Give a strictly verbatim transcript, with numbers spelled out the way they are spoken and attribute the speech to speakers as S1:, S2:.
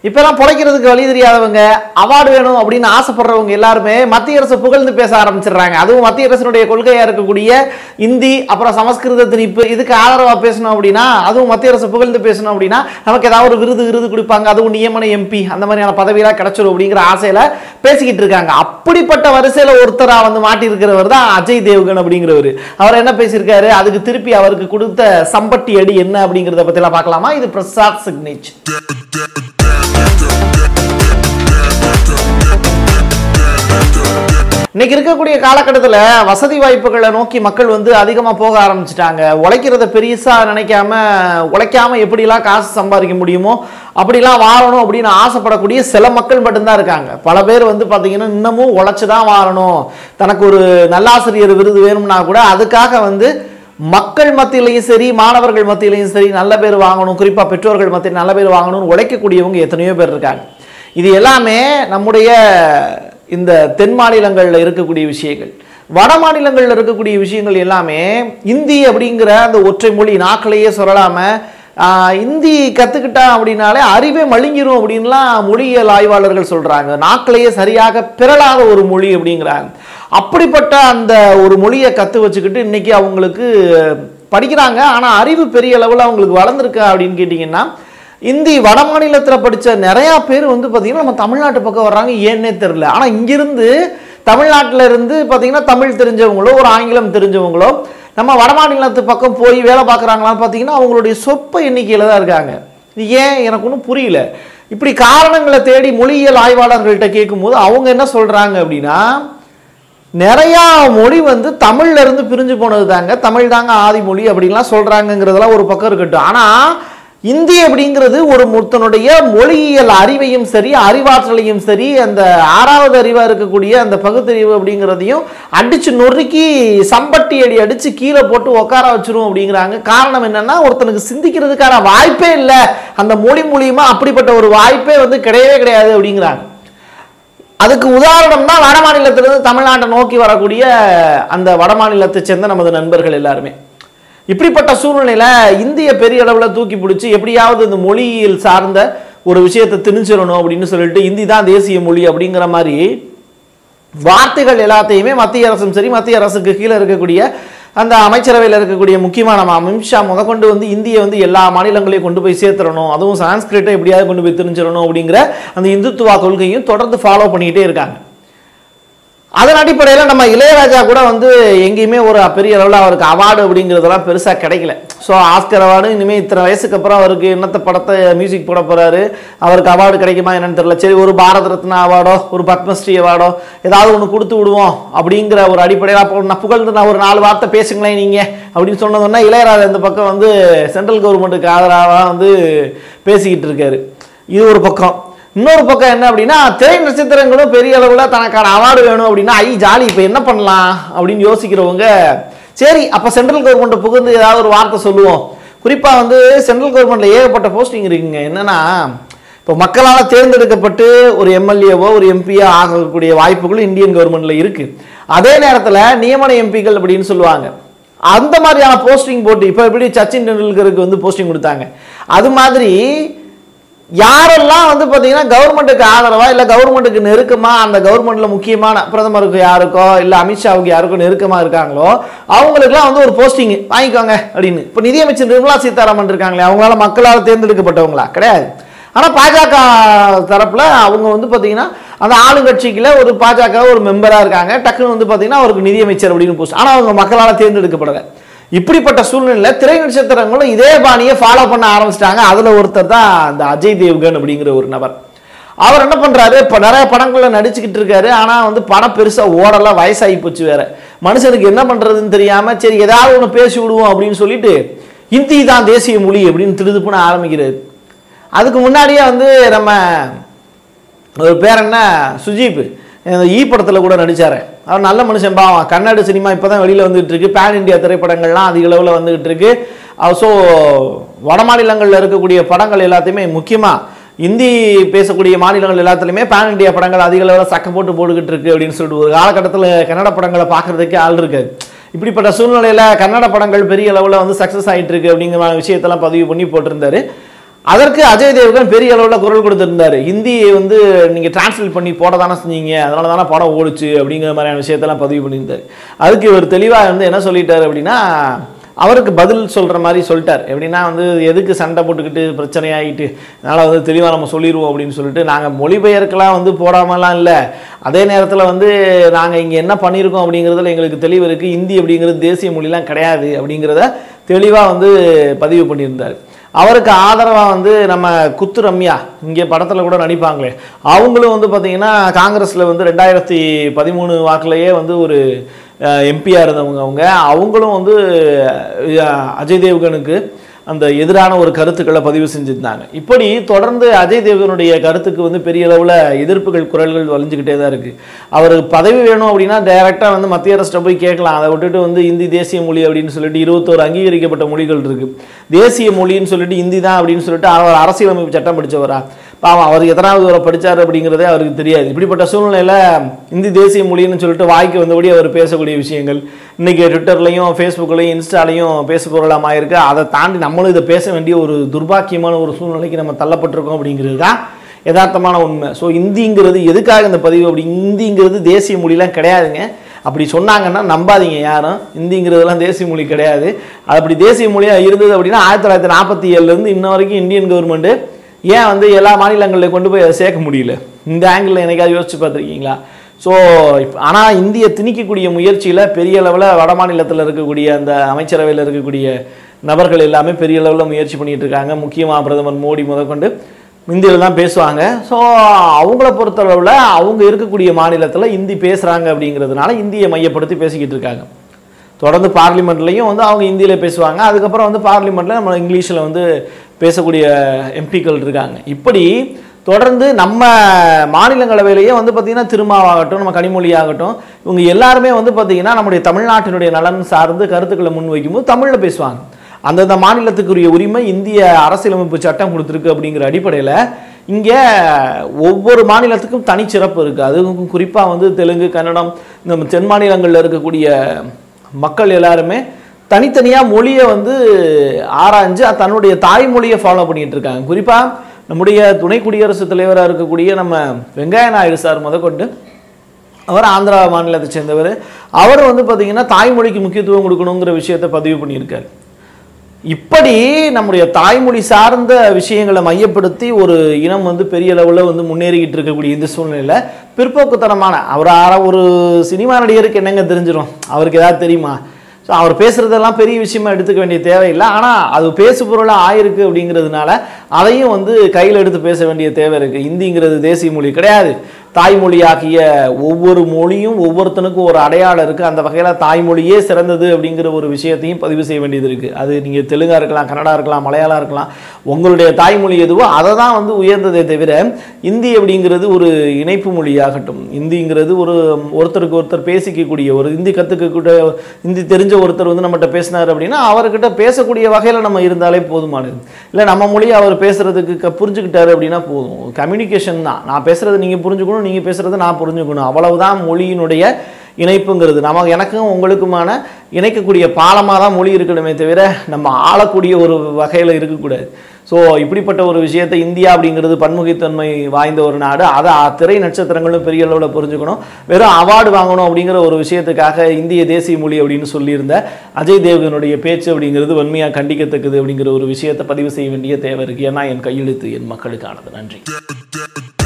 S1: இப்பெல்லாம் பொழைக்கிறதுக்கு வழி தெரியாதவங்க அவார்டு வேணும் அப்படின்னு ஆசைப்படுறவங்க எல்லாருமே மத்திய அரசு புகழ்ந்து பேச ஆரம்பிச்சிடுறாங்க. அதுவும் மத்திய அரசினுடைய கொள்கையா இருக்கக்கூடிய இந்தி அப்புறம் சமஸ்கிருத திணிப்பு இதுக்கு ஆதரவா பேசணும் அப்படின்னா, அதுவும் மத்திய அரசு புகழ்ந்து பேசணும் அப்படின்னா நமக்கு ஏதாவது ஒரு விருது விருது கொடுப்பாங்க, அதுவும் நியமன எம்பி அந்த மாதிரியான பதவியெல்லாம் கிடைச்சிடும் அப்படிங்கிற ஆசையில பேசிக்கிட்டு இருக்காங்க. அப்படிப்பட்ட வரிசையில ஒருத்தரா வந்து மாட்டி இருக்கிறவர் தான் அஜய் தேவ்கன் அப்படிங்கிறவர். அவர் என்ன பேசியிருக்காரு, அதுக்கு திருப்பி அவருக்கு கொடுத்த சம்பட்டி அடி என்ன அப்படிங்கிறத பத்தி எல்லாம் பார்க்கலாமா? இது பிரசாத் சிக்னேச்சர். இன்னைக்கு இருக்கக்கூடிய காலகட்டத்தில் வசதி வாய்ப்புகளை நோக்கி மக்கள் வந்து அதிகமாக போக ஆரம்பிச்சிட்டாங்க. உழைக்கிறத பெருசா நினைக்காம உழைக்காம எப்படிலாம் காசு சம்பாதிக்க முடியுமோ அப்படிலாம் வாழணும் அப்படின்னு ஆசைப்படக்கூடிய சில மக்கள் மட்டும்தான் இருக்காங்க. பல பேர் வந்து பார்த்தீங்கன்னா இன்னமும் உழைச்சுதான் வாழணும், தனக்கு ஒரு நல்லாசிரியர் விருது வேணும்னா கூட அதுக்காக வந்து மக்கள் மத்தியிலையும் சரி மாணவர்கள் மத்தியிலையும் சரி நல்ல பேர் வாங்கணும், குறிப்பாக பெற்றோர்கள் மத்தியில் நல்ல பேர் வாங்கணும்னு உழைக்கக்கூடியவங்க எத்தனையோ பேர் இருக்காங்க. இது எல்லாமே நம்முடைய இந்த தென் மாநிலங்களில் இருக்கக்கூடிய விஷயங்கள். வட மாநிலங்களில் இருக்கக்கூடிய விஷயங்கள் எல்லாமே இந்தி அப்படிங்கிற அந்த ஒற்றை மொழி நாக்கிலேயே சொல்லலாம இந்தி கற்றுக்கிட்டா அப்படின்னாலே அறிவே மழுங்கிரும் அப்படின்லாம் மொழியியல் ஆய்வாளர்கள் சொல்கிறாங்க. நாக்கிலேயே சரியாக பிறளாத ஒரு மொழி அப்படிங்கிறாங்க. அப்படிப்பட்ட அந்த ஒரு மொழியை கற்று வச்சுக்கிட்டு இன்னைக்கு அவங்களுக்கு படிக்கிறாங்க. ஆனால் அறிவு பெரிய அளவில் அவங்களுக்கு வளர்ந்துருக்கா அப்படின்னு கேட்டிங்கன்னா, இந்தி வட மாநிலத்தில் படித்த நிறையா பேர் வந்து பார்த்திங்கன்னா நம்ம தமிழ்நாட்டு பக்கம் வர்றாங்க, ஏன்னே தெரில. ஆனால் இங்கிருந்து தமிழ்நாட்டில் இருந்து பார்த்திங்கன்னா தமிழ் தெரிஞ்சவங்களோ ஒரு ஆங்கிலம் தெரிஞ்சவங்களோ நம்ம வட மாநிலத்து பக்கம் போய் வேலை பார்க்குறாங்களான்னு பார்த்தீங்கன்னா அவங்களுடைய சொற்ப எண்ணிக்கையில் தான் இருக்காங்க. ஏன் எனக்கு ஒன்றும் புரியல. இப்படி காரணங்களை தேடி மொழியியல் ஆய்வாளர்கள்ட்ட கேட்கும்போது அவங்க என்ன சொல்கிறாங்க அப்படின்னா, நிறையா மொழி வந்து தமிழ்ல இருந்து பிரிஞ்சு போனது தாங்க, தமிழ் தாங்க ஆதி மொழி அப்படின்லாம் சொல்கிறாங்கங்கிறதெல்லாம் ஒரு பக்கம் இருக்கட்டும். ஆனால் இந்தி அப்படிங்கிறது ஒரு முத்தனுடைய மொழியியல் அறிவையும் சரி அறிவாற்றலையும் சரி அந்த ஆறாவது அறிவாக இருக்கக்கூடிய அந்த பகுத்தறிவு அப்படிங்கிறதையும் அடிச்சு நொறுக்கி சம்பட்டி அடி அடிச்சு கீழே போட்டு உட்கார வச்சிரும் அப்படிங்கிறாங்க. காரணம் என்னன்னா, ஒருத்தனுக்கு சிந்திக்கிறதுக்கான வாய்ப்பே இல்லை, அந்த மொழி மூலியமா அப்படிப்பட்ட ஒரு வாய்ப்பே வந்து கிடையவே கிடையாது அப்படிங்கிறாங்க. அதுக்கு உதாரணம் தான் வட மாநிலத்திலிருந்து தமிழ்நாட்டை நோக்கி வரக்கூடிய அந்த வட மாநிலத்தை சேர்ந்த நமது நண்பர்கள் எல்லாருமே. இப்படிப்பட்ட சூழ்நிலையில இந்திய பெரிய அளவில் தூக்கி பிடிச்சி எப்படியாவது இந்த மொழியில் சார்ந்த ஒரு விஷயத்தை திணிச்சிடணும் அப்படின்னு சொல்லிட்டு இந்தி தான் தேசிய மொழி அப்படிங்கிற மாதிரி வார்த்தைகள் எல்லாத்தையுமே மத்திய அரசும் சரி மத்திய அரசுக்கு கீழே இருக்கக்கூடிய அந்த அமைச்சரவையில் இருக்கக்கூடிய முக்கியமான அமித்ஷா முதற்கொண்டு வந்து இந்தியை வந்து எல்லா மாநிலங்களையும் கொண்டு போய் சேர்த்துடணும், அதுவும் சான்ஸ்கிரிட்டை எப்படியாவது கொண்டு போய் திணிச்சிடணும் அப்படிங்கிற அந்த இந்துத்துவா கொள்கையும் தொடர்ந்து ஃபாலோ பண்ணிக்கிட்டே இருக்காங்க. அதன் அடிப்படையில் நம்ம இளையராஜா கூட வந்து எங்கேயுமே ஒரு பெரிய அளவில் அவருக்கு அவார்டு அப்படிங்கிறதெல்லாம் பெருசாக கிடைக்கல. ஸோ ஆஸ்கர் அவார்டு இனிமேல் இத்தனை வயசுக்கு அப்புறம் அவருக்கு என்னத்த படத்தை மியூசிக் போட போகிறாரு, அவருக்கு அவார்டு கிடைக்குமா என்னன்னு தெரியல. சரி, ஒரு பாரத ரத்னா அவார்டோ ஒரு பத்மஸ்ரீ அவார்டோ ஏதாவது ஒன்று கொடுத்து விடுவோம் அப்படிங்கிற ஒரு அடிப்படையில் நான் புகழ்ந்து நான் ஒரு நாலு வார்த்தை பேசுங்களேன் நீங்கள் அப்படின்னு சொன்னதுன்னா இளையராஜா இந்த பக்கம் வந்து சென்ட்ரல் கவர்மெண்ட்டுக்கு ஆதரவாக வந்து பேசிக்கிட்டு இருக்காரு. இது ஒரு பக்கம். இன்னொரு பக்கம் என்ன அப்படின்னா, திரை நட்சத்திரங்களும் பெரிய அளவில் தனக்கான அவார்டு வேணும் அப்படின்னா ஐ ஜாலி இப்போ என்ன பண்ணலாம் அப்படின்னு யோசிக்கிறவங்க, சரி அப்போ சென்ட்ரல் கவர்மெண்ட்டை புகுந்து ஏதாவது ஒரு வார்த்தை சொல்லுவோம். குறிப்பாக வந்து சென்ட்ரல் கவர்மெண்ட்டில் ஏகப்பட்ட போஸ்டிங் இருக்குங்க. என்னென்னா, இப்போ மக்களால் தேர்ந்தெடுக்கப்பட்டு ஒரு எம்எல்ஏவோ ஒரு எம்பியோ ஆகக்கூடிய வாய்ப்புகளும் இந்தியன் கவர்மெண்ட்டில் இருக்குது. அதே நேரத்தில் நியமன எம்பிக்கள் அப்படின்னு சொல்லுவாங்க, அந்த மாதிரியான போஸ்டிங் போட்டு இப்போ எப்படி சச்சின் டெண்டுல்கருக்கு வந்து போஸ்டிங் கொடுத்தாங்க, அது மாதிரி யாரெல்லாம் வந்து பார்த்தீங்கன்னா கவர்மெண்ட்டுக்கு ஆதரவா இல்லை கவர்மெண்ட்டுக்கு நெருக்கமாக அந்த கவர்மெண்ட்டில் முக்கியமான பிரதமருக்கு யாருக்கோ இல்லை அமித்ஷாவுக்கு யாருக்கோ நெருக்கமாக இருக்காங்களோ அவங்களுக்குலாம் வந்து ஒரு போஸ்டிங் வாங்கிக்கோங்க அப்படின்னு. இப்போ நிதியமைச்சர் நிர்மலா சீதாராமன் இருக்காங்களே, அவங்களால மக்களால் தேர்ந்தெடுக்கப்பட்டவங்களா கிடையாது. ஆனால் பாஜக தரப்பில் அவங்க வந்து பார்த்தீங்கன்னா அந்த ஆளுங்கட்சிக்குள்ள ஒரு பாஜக ஒரு மெம்பராக இருக்காங்க, டக்குன்னு வந்து பார்த்தீங்கன்னா அவருக்கு நிதியமைச்சர் அப்படின்னு போஸ்ட், ஆனால் அவங்க மக்களால் தேர்ந்தெடுக்கப்படலை. இப்படிப்பட்ட சூழ்நிலையில் திரை நட்சத்திரங்களும் இதே பாணியை ஃபாலோ பண்ண ஆரம்பிச்சிட்டாங்க. அதில் ஒருத்தர் தான் அந்த அஜய் தேவ்கன் அப்படிங்கிற ஒரு நபர். அவர் என்ன பண்ணுறாரு, இப்போ நிறைய படங்களில் நடிச்சுக்கிட்டு இருக்காரு, ஆனால் வந்து படம் பெருசாக ஓடலாம், வயசாகி போச்சு வேற. மனுஷனுக்கு என்ன பண்ணுறதுன்னு தெரியாமல் சரி ஏதாவது ஒன்று பேசி விடுவோம் அப்படின்னு சொல்லிட்டு இந்தி தான் தேசிய மொழி அப்படின்னு திருதுப்புன்னு ஆரம்பிக்கிறாரு. அதுக்கு முன்னாடியே வந்து நம்ம ஒரு பேர் என்ன சுஜீப் ஈ படத்தில் கூட நடித்தார். அவர் நல்ல மனுஷன் பாவம். கன்னட சினிமா இப்போ தான் வெளியில் வந்துகிட்டு இருக்கு, பேன் இண்டியா திரைப்படங்கள்லாம் அதிக அளவில் வந்துகிட்டு இருக்கு. ஸோ வட மாநிலங்களில் இருக்கக்கூடிய படங்கள் எல்லாத்தையுமே முக்கியமாக இந்தி பேசக்கூடிய மாநிலங்கள் எல்லாத்துலேயுமே பேன் இண்டியா படங்கள் அதிக அளவில் சக்க போட்டு போட்டுக்கிட்டு இருக்கு அப்படின்னு சொல்லிட்டு ஒரு காலகட்டத்தில் கன்னட படங்களை பார்க்குறதுக்கே ஆள் இருக்காது. இப்படிப்பட்ட சூழ்நிலையில் கன்னட படங்கள் பெரிய அளவில் வந்து சக்ஸஸ் ஆகிட்டு இருக்கு அப்படிங்கிற விஷயத்தெல்லாம் பதிவு பண்ணி போட்டிருந்தாரு. அதற்கு அஜய் தேவ்கன் பெரிய அளவில் குரல் கொடுத்துருந்தாரு. ஹிந்தியை வந்து நீங்கள் டிரான்ஸ்லேட் பண்ணி போட தானே செஞ்சீங்க, அதனால தானே படம் ஓடிச்சு அப்படிங்கிற மாதிரியான விஷயத்தெல்லாம் பதிவு பண்ணியிருந்தார். அதுக்கு இவர் தெளிவாக வந்து என்ன சொல்லிட்டார் அப்படின்னா, அவருக்கு பதில் சொல்கிற மாதிரி சொல்லிட்டார். எப்படின்னா வந்து எதுக்கு சண்டை போட்டுக்கிட்டு பிரச்சனையாகிட்டு, அதனால் வந்து தெளிவாக நம்ம சொல்லிடுவோம் அப்படின்னு சொல்லிட்டு, நாங்கள் மொழிபெயர்க்கெல்லாம் வந்து போடாமலாம் இல்லை, அதே நேரத்தில் வந்து நாங்கள் இங்கே என்ன பண்ணியிருக்கோம் அப்படிங்கிறதுல எங்களுக்கு தெளிவு இருக்குது, ஹிந்தி அப்படிங்கிறது தேசிய மொழிலாம் கிடையாது அப்படிங்கிறத தெளிவாக வந்து பதிவு பண்ணியிருந்தார். அவருக்கு ஆதரவாக வந்து நம்ம குத்து ரம்யா இங்கே படத்தில் கூட நடிப்பாங்களே, அவங்களும் வந்து பார்த்திங்கன்னா காங்கிரஸில் வந்து ரெண்டாயிரத்தி பதிமூணு வாக்கிலேயே வந்து ஒரு எம்பியாக இருந்தவங்க. அவங்க அவங்களும் வந்து அஜய் தேவ்கனுக்கு அந்த எதிரான ஒரு கருத்துக்களை பதிவு செஞ்சுருந்தாங்க. இப்படி தொடர்ந்து அஜய் தேவ்கனுடைய கருத்துக்கு வந்து பெரிய அளவில் எதிர்ப்புகள் குரல்கள் வலிஞ்சுக்கிட்டே தான் இருக்குது. அவருக்கு பதவி வேணும் அப்படின்னா டைரெக்டாக வந்து மத்திய அரசிட்ட போய் கேட்கலாம். அதை விட்டுட்டு வந்து இந்தி தேசிய மொழி அப்படின்னு சொல்லிட்டு இருபத்தோரு அங்கீகரிக்கப்பட்ட மொழிகள் இருக்குது, தேசிய மொழின்னு சொல்லிட்டு இந்தி தான் அப்படின்னு சொல்லிட்டு அவர் அரசியலமைப்பு சட்டம் படித்தவரா? பாவம், அவர் எத்தனாவது வரை படித்தார் அப்படிங்கிறதே அவருக்கு தெரியாது. இப்படிப்பட்ட சூழ்நிலையில் இந்தி தேசிய மொழின்னு சொல்லிட்டு வாய்க்கு வந்தபடி அவர் பேசக்கூடிய விஷயங்கள் இன்றைக்கி ட்விட்டர்லையும் ஃபேஸ்புக்லையும் இன்ஸ்டாலையும் பேசுபொருளாக இருக்குது. அதை தாண்டி நம்மளும் இதை பேச வேண்டிய ஒரு துர்பாக்கியமான ஒரு சூழ்நிலைக்கு நம்ம தள்ளப்பட்டிருக்கோம் அப்படிங்கிறது தான் யதார்த்தமான உண்மை. ஸோ இந்திங்கிறது எதுக்காக இந்த பதிவு அப்படி, இந்திங்கிறது தேசிய மொழிலாம் கிடையாதுங்க. அப்படி சொன்னாங்கன்னா நம்பாதீங்க யாரும், இந்திங்கிறதுலாம் தேசிய மொழி கிடையாது. அது அப்படி தேசிய மொழியாக இருந்தது அப்படின்னா ஆயிரத்தி தொள்ளாயிரத்தி நாற்பத்தி ஏழுலேருந்து இன்ன வரைக்கும் இந்தியன் கவர்மெண்ட்டு ஏன் வந்து எல்லா மாநிலங்களில் கொண்டு போய் அதை சேர்க்க முடியல? இந்த ஆங்கிளில் என்னைக்காவது யோசிச்சு பார்த்துருக்கீங்களா? ஸோ ஆனால் இந்திய திணிக்கக்கூடிய முயற்சியில் பெரிய அளவில் வட மாநிலத்தில் இருக்கக்கூடிய அந்த அமைச்சரவையில் இருக்கக்கூடிய நபர்கள் எல்லாமே பெரிய அளவில் முயற்சி பண்ணிகிட்டு இருக்காங்க. முக்கியமாக பிரதமர் மோடி முதற்கொண்டு இந்தியில் தான் பேசுவாங்க. ஸோ அவங்கள பொறுத்தளவில் அவங்க இருக்கக்கூடிய மாநிலத்தில் இந்தி பேசுகிறாங்க அப்படிங்கிறதுனால இந்தியை மையப்படுத்தி பேசிக்கிட்டு இருக்காங்க. தொடர்ந்து பார்லிமெண்ட்லேயும் வந்து அவங்க ஹிந்தியில் பேசுவாங்க. அதுக்கப்புறம் வந்து பார்லிமெண்ட்டில் நம்ம இங்கிலீஷில் வந்து பேசக்கூடிய எம்பிக்கள் இருக்காங்க. இப்படி தொடர்ந்து நம்ம மாநிலங்களவையிலேயே வந்து பார்த்திங்கன்னா திருமாவாகட்டும், நம்ம கனிமொழி ஆகட்டும், இவங்க எல்லாருமே வந்து பார்த்திங்கன்னா நம்முடைய தமிழ்நாட்டினுடைய நலன் சார்ந்து கருத்துக்களை முன்வைக்கும்போது தமிழில் பேசுவாங்க. அந்தந்த மாநிலத்துக்குரிய உரிமை இந்திய அரசியலமைப்பு சட்டம் கொடுத்துருக்கு அப்படிங்கிற அடிப்படையில் இங்கே ஒவ்வொரு மாநிலத்துக்கும் தனிச்சிறப்பு இருக்குது. அதுவும் குறிப்பாக வந்து தெலுங்கு, கன்னடம், இந்த தென் மாநிலங்களில் இருக்கக்கூடிய மக்கள் எல்லாருமே தனித்தனியாக மொழியை வந்து ஆராய்ஞ்சு தன்னுடைய தாய்மொழியை ஃபாலோ பண்ணிகிட்டு இருக்காங்க. குறிப்பாக நம்முடைய துணை குடியரசுத் தலைவராக இருக்கக்கூடிய நம்ம வெங்கையா நாயுடு சார் முதற்கொண்டு, அவர் ஆந்திரா மாநிலத்தை சேர்ந்தவர், அவர் வந்து பார்த்திங்கன்னா தாய்மொழிக்கு முக்கியத்துவம் கொடுக்கணுங்கிற விஷயத்தை பதிவு பண்ணியிருக்காரு. இப்படி நம்முடைய தாய்மொழி சார்ந்த விஷயங்களை மையப்படுத்தி ஒரு இனம் வந்து பெரிய அளவில் வந்து முன்னேறிக்கிட்டு இருக்கக்கூடிய இந்த சூழ்நிலையில் பிற்போக்குத்தனமான அவர் ஒரு சினிமா நடிகருக்கு என்னங்க தெரிஞ்சிடும், அவருக்கு ஏதாவது தெரியுமா? ஸோ அவர் பேசுகிறதெல்லாம் பெரிய விஷயமா எடுத்துக்க வேண்டிய தேவையில்லை. ஆனால் அது பேசு பொருளாக ஆயிருக்கு அப்படிங்கிறதுனால அதையும் வந்து கையில் எடுத்து பேச வேண்டிய தேவை இருக்குது. இந்திங்கிறது தேசிய மொழி கிடையாது. தாய்மொழியாகிய ஒவ்வொரு மொழியும் ஒவ்வொருத்தனுக்கும் ஒரு அடையாளம் இருக்குது. அந்த வகையில் தாய்மொழியே சிறந்தது அப்படிங்கிற ஒரு விஷயத்தையும் பதிவு செய்ய வேண்டியது இருக்குது. அது நீங்கள் தெலுங்காக இருக்கலாம், கன்னடா இருக்கலாம், மலையாளம் இருக்கலாம், உங்களுடைய தாய்மொழி எதுவோ அதை தான் வந்து உயர்ந்ததே தவிர இந்தி அப்படிங்கிறது ஒரு இணைப்பு மொழியாகட்டும், இந்திங்கிறது ஒரு ஒருத்தருக்கு ஒருத்தர் பேசிக்கக்கூடிய ஒரு இந்தி கற்றுக்கக்கூடிய இந்தி தெரிஞ்ச ஒருத்தர் வந்து நம்மகிட்ட பேசினார் அப்படின்னா அவர்கிட்ட பேசக்கூடிய வகையில் நம்ம இருந்தாலே போதுமானது. இல்லை நம்ம மொழியை அவர் பேசுகிறதுக்கு புரிஞ்சுக்கிட்டாரு அப்படின்னா போதும். கம்யூனிகேஷன் தான், நான் பேசுகிறது நீங்கள் புரிஞ்சுக்கணும், நீங்கள் பேசுகிறத நான் புரிஞ்சுக்கணும், அவ்வளவுதான் மொழியினுடைய இணைப்புங்கிறது. நம்ம எனக்கும் உங்களுக்குமான இணைக்கக்கூடிய பாலமாக தான் மொழி இருக்கணுமே தவிர நம்ம ஆளக்கூடிய ஒரு வகையில் இருக்கக்கூடாது. ஸோ இப்படிப்பட்ட ஒரு விஷயத்தை இந்தியா அப்படிங்கிறது பன்முகத்தன்மை வாய்ந்த ஒரு நாடு, அதை திரை நட்சத்திரங்களும் பெரிய அளவில் புரிஞ்சுக்கணும். வெறும் அவார்டு வாங்கணும் அப்படிங்கிற ஒரு விஷயத்துக்காக இந்திய தேசிய மொழி அப்படின்னு சொல்லியிருந்த அஜய் தேவ்கனுடைய பேச்சு அப்படிங்கிறது வன்மையாக கண்டிக்கத்தக்கது அப்படிங்கிற ஒரு விஷயத்தை பதிவு செய்ய வேண்டிய தேவை இருக்குது. ஏன்னா என் கையெழுத்து என் மக்களுக்கானது. நன்றி.